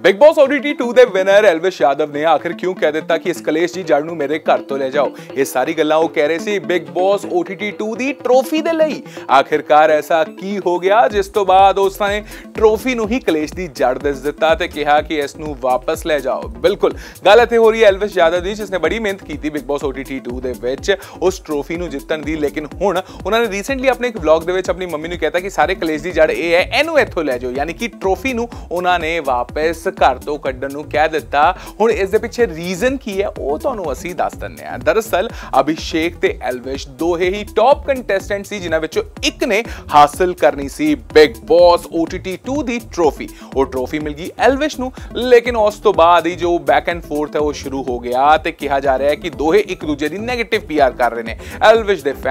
Big boss OTT 2 ਦੇ winner Elvish Yadav ਨੇ ਆਖਿਰ ਕਿਉਂ ਕਹਿ ਦਿੱਤਾ ਕਿ ਇਸ ਕਲੇਸ਼ ਜੀ ਜੜ ਨੂੰ ਮੇਰੇ ਘਰ ਤੋਂ ਲੈ ਜਾਓ। ਇਹ ਸਾਰੀ ਗੱਲਾਂ ਉਹ ਕਹਿ ਰਹੇ ਸੀ ਬਿਗ ਬॉस OTT 2 ਦੀ ਟਰੋਫੀ ਦੇ ਲਈ। ਆਖਿਰਕਾਰ ਐਸਾ ਕੀ ਹੋ ਗਿਆ ਜਿਸ ਤੋਂ ਬਾਅਦ ਉਸ ਨੇ ਟਰੋਫੀ ਨੂੰ ਹੀ ਕਲੇਸ਼ ਦੀ ਜੜ ਦੱਸ ਦਿੱਤਾ ਤੇ ਕਿਹਾ ਕਿ ਇਸ ਨੂੰ ਵਾਪਸ ਲੈ ਜਾਓ। ਬਿਲਕੁਲ ਗੱਲ ਇੱਥੇ ਹੋ ਰਹੀ ਹੈ ਐਲਵਿਸ਼ ਯਾਦਵ ਦੀ, ਜਿਸ ਨੇ ਬੜੀ ਮਿਹਨਤ ਕੀਤੀ ਬਿਗ ਬॉस OTT 2 ਦੇ ਵਿੱਚ ਉਸ ਟਰੋਫੀ ਨੂੰ ਜਿੱਤਣ ਦੀ। ਲੇਕਿਨ ਹੁਣ ਉਹਨਾਂ ਨੇ ਰੀਸੈਂਟਲੀ ਆਪਣੇ ਇੱਕ ਵਲੌਗ ਦੇ ਵਿੱਚ ਆਪਣੀ ਮੰਮੀ ਨੂੰ ਕਹਿਤਾ ਕਿ ਸਾਰੇ ਕਲੇਸ਼ ਦੀ ਜੜ ਇਹ ਹੈ, ਇਹਨੂੰ ਇੱਥੋਂ ਲੈ ਜਾਓ, ਯਾਨੀ ਕਿ ਟਰੋਫੀ ਨੂੰ ਉਹਨਾਂ ਨੇ ਵਾਪਸ घर तो कड्डन नूं कह दिता। हुण इस दे पिछे रीजन की है वो तुहानूं असीं दस दिंदे हां। दरअसल अभिषेक ते एलविश दोहे ही टॉप कंटेस्टेंट सी जिन्हां विचों एक ने हासिल करनी सी बिग बॉस OTT 2 दी ट्रॉफी। वो ट्रॉफी मिल गई एलविश नूं, लेकिन उस तो बाद ही जो बैक एंड फोर्थ है वो शुरू हो गया ते कहा जा रहा है कि दोहे एक दूजे दी नेगेटिव PR कर रहे ने। एलविश दे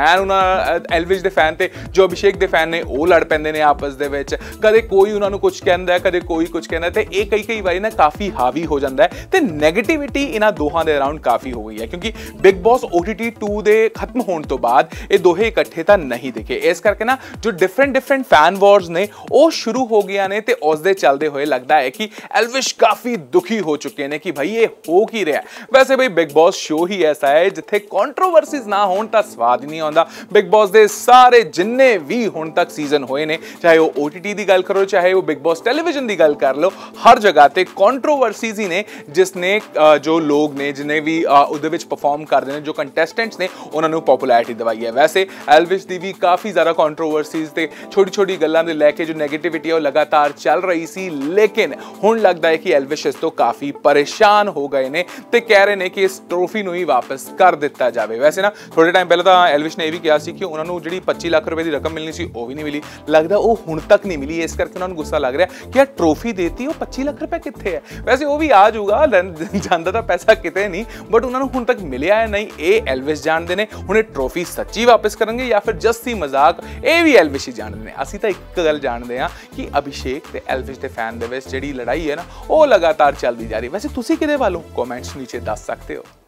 फैन ते जो अभिषेक दे फैन ने वो लड़ पैंदे ने आपस दे विच। कदे कोई उन्हां नूं कुछ कहंदा है, कदे कोई कुछ कहंदा ते ये कई वारी ना काफी हावी हो जाता है ते नेगेटिविटी इन्हां दोहां दे अराउंड काफी हो गई है, क्योंकि बिग बॉस OTT 2 दे खत्म होने तो बाद ये दोहे इकट्ठे तां नहीं दिखे। इस करके ना जो डिफरेंट फैन वॉर्स ने वो शुरू हो गया ने ते उस दे चलते हुए लगता है कि एलविश काफी दुखी हो चुके हैं कि भाई ये हो की रहा है। वैसे भाई बिग बॉस शो ही ऐसा है जिथे कॉन्ट्रोवर्सीज ना होण तां स्वाद ही नहीं आउंदा। बिग बॉस दे सारे जिन्ने भी हुण तक सीजन होए ने, चाहे वो OTT दी गल करो चाहे वो बिग बॉस टेलीविजन दी गल कर लो, हर जगह ते कॉन्ट्रोवर्सीज ही ने जिसने जो लोग ने जिन्हें भी उहदे विच परफॉर्म करदे ने, जो कंटेस्टेंट्स ने उन्हां नूं पॉपुलैरिटी दवाई है। वैसे एलविश दी भी काफ़ी ज़्यादा कॉन्ट्रोवर्सीज ते छोटी छोटी गल्लां दे लैके जो नेगेटिविटी है वो लगातार चल रही सी, लेकिन हुण लगदा है कि एलविश इस तो काफ़ी परेशान हो गए ने ते कह रहे ने कि इस ट्रॉफी नूं ही वापस कर दिता जाए। वैसे ना थोड़े टाइम पहले तां एलविश ने यह भी कहा सी कि उन्हां नूं जिहड़ी 25 लाख रुपए की रकम मिलनी सी वो भी नहीं मिली, लगदा वो हुण तक नहीं मिली। इस करके उन्हां नूं गुस्सा लग रहा कि यार ट्रॉफी देती वो 25 लाख रुपए कित्थे है। वैसे वो भी आ जाऊगा, जांदा तां पैसा किते नहीं, बट उन्हां नूं हुण तक मिलिया है नहीं, ये एलविश जानते ने। हुण ट्रॉफी सच्ची वापस करेंगे या फिर जस्ट ही मजाक, ये भी एलविश ही जानते हैं। असीं तां एक गल जानते हैं कि अभिषेक ते एलविश दे फैन दे विच जिहड़ी लड़ाई है ना वो लगातार चलती जा रही। वैसे तुसीं किहदे वालों कमेंट्स नीचे दस सकते हो।